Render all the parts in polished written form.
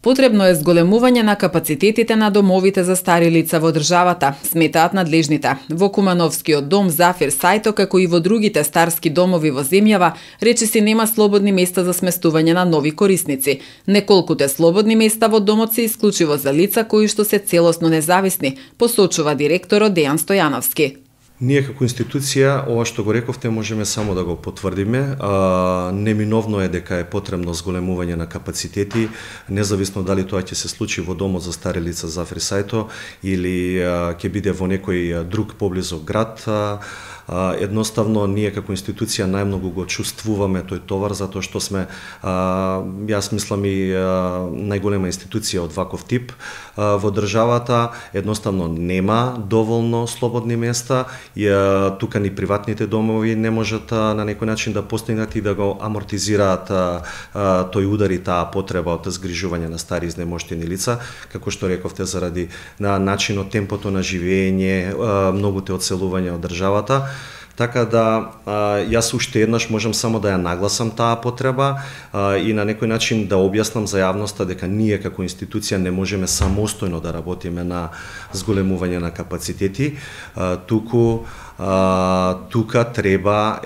Потребно е зголемување на капацитетите на домовите за стари лица во државата, сметаат надлежните. Во Кумановскиот дом Зафир Сајто, како и во другите старски домови во земјава, речиси нема слободни места за сместување на нови корисници. Неколкуте слободни места во домот се исклучиво за лица кои што се целосно независни, посочува директорот Дејан Стојановски. Ние како институција, ова што го рековте, можеме само да го потврдиме. Неминовно е дека е потребно зголемување на капацитети, независно дали тоа ќе се случи во домот за стари лица Зафир Сајто или ќе биде во некој друг поблизок град. Едноставно, ние како институција најмногу го чувствуваме тој товар, затоа што сме, јас мислам, и најголема институција од ваков тип во државата. Едноставно нема доволно слободни места, и тука ни приватните домови не можат на некој начин да постигнат и да го амортизираат тој удар и таа потреба од згрижување на стари изнемоштени лица, како што рековте, заради начинот, темпото на живење, многуте одселувања од државата. Така да, јас уште еднаш можам само да ја нагласам таа потреба и на некој начин да објаснам за јавноста дека ние како институција не можеме самостојно да работиме на зголемување на капацитети, тука треба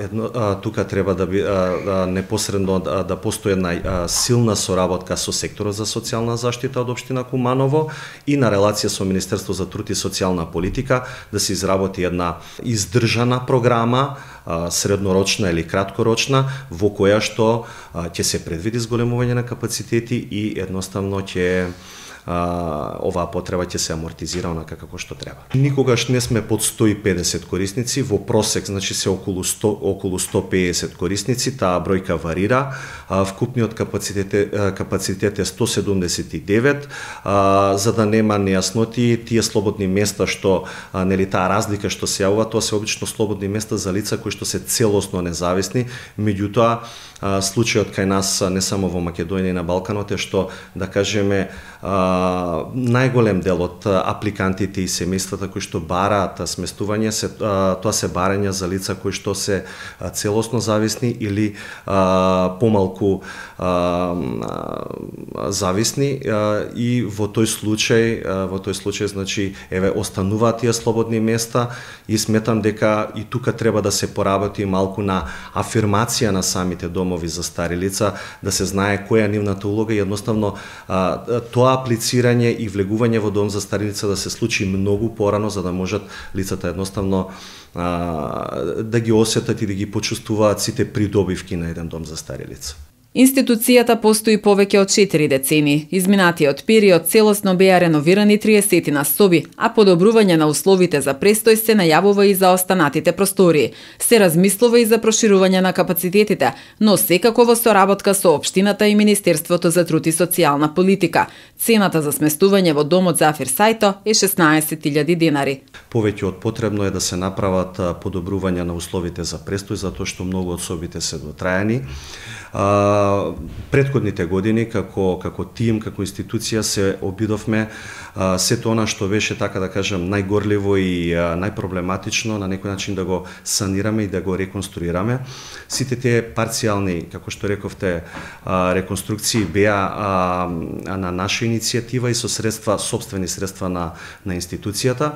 да непосредно да постои една силна соработка со секторот за социјална заштита од општина Куманово и на релација со Министерство за труд и социјална политика да се изработи една издржана програма, среднорочна или краткорочна, во која што ќе се предвиди зголемување на капацитети и едноставно ќе оваа потреба ќе се амортизира онака како што треба. Никогаш не сме под 150 корисници, во просек значи се околу 150 корисници, таа бројка варира. Вкупниот капацитет е 179, за да нема нејасноти, тие слободни места што нели таа разлика што се јавува, тоа се обично слободни места за лица кои што се целосно независни, меѓутоа случајот кај нас не само во Македонија и на Балканот е што, да кажеме, најголем дел од апликантите и семејствата кои што бараат сместување, тоа се барања за лица кои што се целосно зависни или помалку зависни, и во тој случај значи еве остануваат тие слободни места и сметам дека и тука треба да се поработи малку на афирмација на самите домови за стари лица, да се знае која е нивната улога и едноставно тоа аплицирање и влегување во дом за стари лица да се случи многу порано, за да можат лицата едноставно да ги осетат и да ги почувствуваат сите придобивки на еден дом за стари лица. Институцијата постои повеќе од 4 децени. Изминатиот период целосно беа реновирани 30 на соби, а подобрување на условите за престој се најавува и за останатите простории. Се размислува и за проширување на капацитетите, но секако во соработка со општината и Министерството за труд и социјална политика. Цената за сместување во домот Зафир Сајто е 16.000 денари. Повеќе од потребно е да се направат подобрувања на условите за престој, затоа што многу од собите се дотрајани. Претходните години како тим, како институција се обидовме сето она што беше, така да кажам, најгорливо и најпроблематично на некој начин да го санираме и да го реконструираме. Сите тие парцијални, како што рековте, реконструкции беа на наша иницијатива и со сопствени средства на институцијата.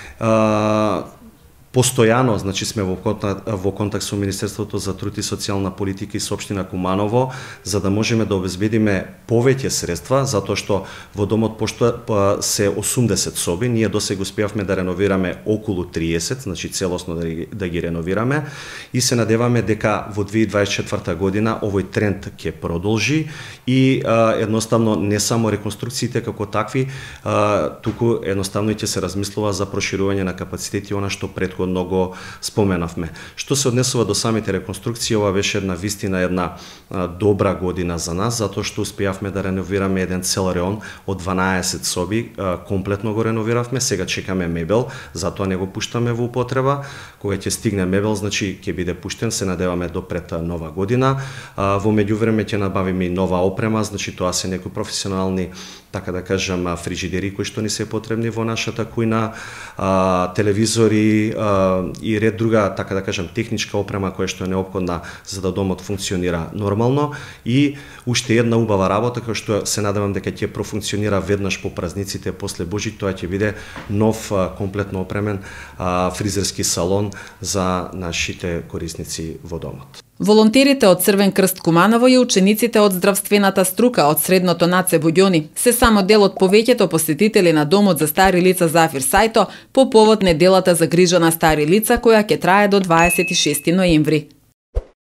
Постојано, значи, сме во контакт со Министерството за труд и социјална политика и со општина Куманово, за да можеме да обезбедиме повеќе средства, затоа што во домот се 80 соби, ние досега успеавме да реновираме околу 30, значи целосно да ги реновираме, и се надеваме дека во 2024 година овој тренд ќе продолжи и едноставно не само реконструкциите како такви, туку едноставно ќе се размислува за проширување на капацитети, она што претходно го споменавме. Што се однесува до самите реконструкции, ова беше една добра година за нас, затоа што успеавме да реновираме еден цел реон од 12 соби, комплетно го реновиравме, сега чекаме мебел, затоа не го пуштаме во употреба. Кога ќе стигне мебел, значи ќе биде пуштен, се надеваме до пред нова година. Во меѓувреме ќе набавиме и нова опрема, значи тоа се некои професионални, така да кажам, фрижидери кои што ни се потребни во нашата кујна, телевизори, и ред друга, така да кажем, техничка опрема која што е неопходна за да домот функционира нормално, и уште една убава работа која што се надевам дека ќе профункционира веднаш по празниците после Божик, тоа ќе биде нов комплетно опремен фризерски салон за нашите корисници во домот. Волонтерите од Црвен крст Куманово и учениците од здравствената струка од средното НАЦЕ Буѓони се само дел од повеќето посетители на домот за стари лица Зафир Сајто по повод неделата за грижа на стари лица која ќе трае до 26 ноември.